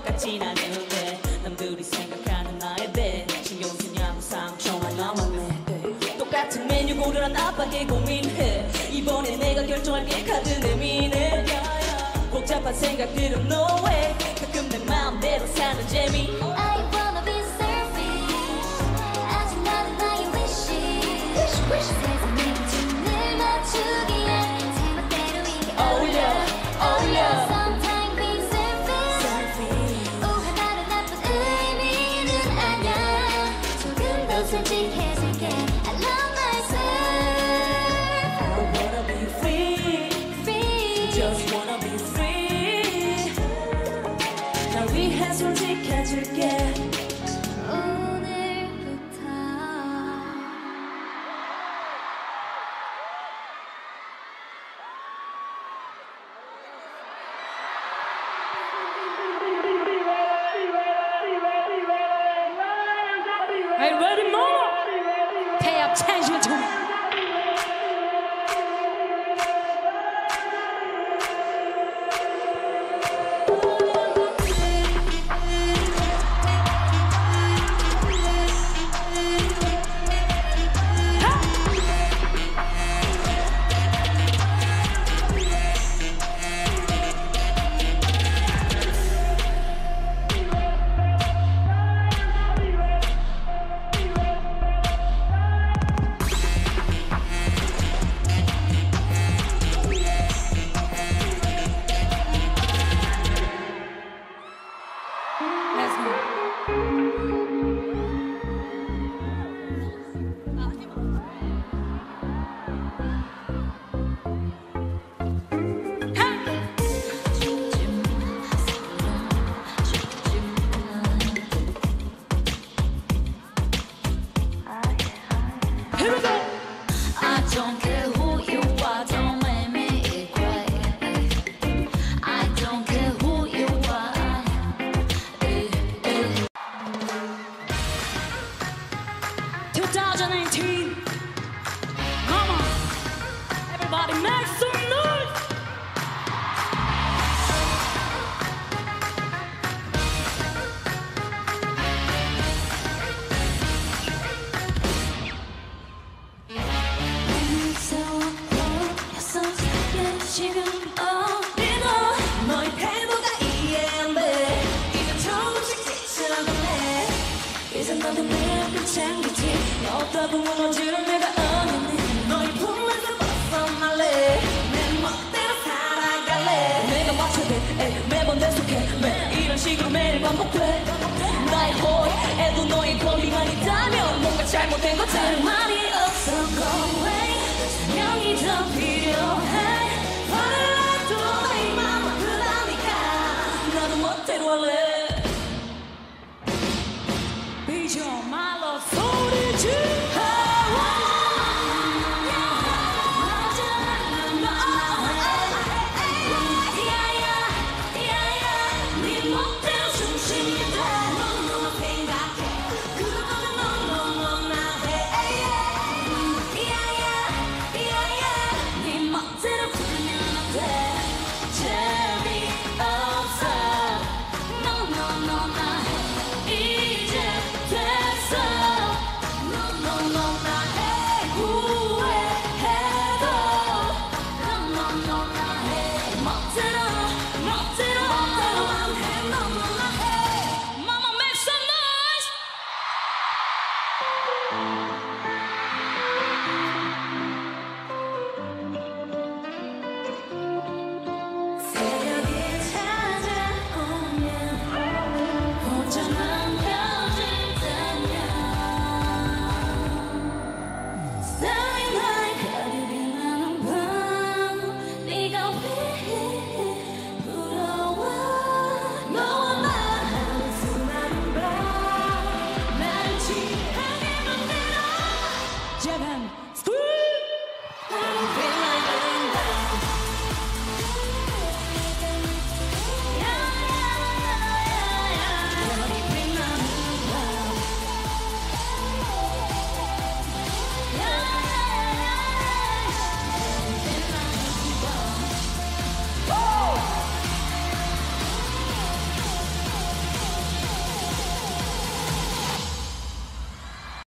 같진 않은데 남들이 생각하는 나에 대해 신경 쓰냐고 상처만 남았네. 똑같은 메뉴 고르란 아빠의 고민해. 이번에 내가 결정할게 카드 내미네. 복잡한 생각들은 no way. 가끔 내 마음대로 사는 재미. I wanna be selfish. 아직 나는 나의 wish. 세상에 춤을 맞추기에 제멋대로 이게 어울려. Sometimes being selfish. 하나는 나쁜 의미는 아냐. 조금 더 솔직해질게. I love myself. I wanna be free. Just wanna be free. 날 위해 솔직해질게. 오늘부터 Hey, ready more? Pay attention to me. Let's go. Here we go. I don't care who you are, don't make me cry. I don't care who you are. 2018. Come on. Everybody make some noise. 지금 너의 태도가 이해 안 돼. 이제 조금씩 지쳐가네. 이제 너도 내 앞을 챙기지. 너 없다고 무너지는 내가 아니네. 너의 품에서 벗어날래. 내 멋대로 살아갈래. 내가 맞춰대 매번 계속해. 이런 식으로 매일 반복돼. 나의 호의에도 너의 권리만 있다면 뭔가 잘못된 것 다른 말이 없어.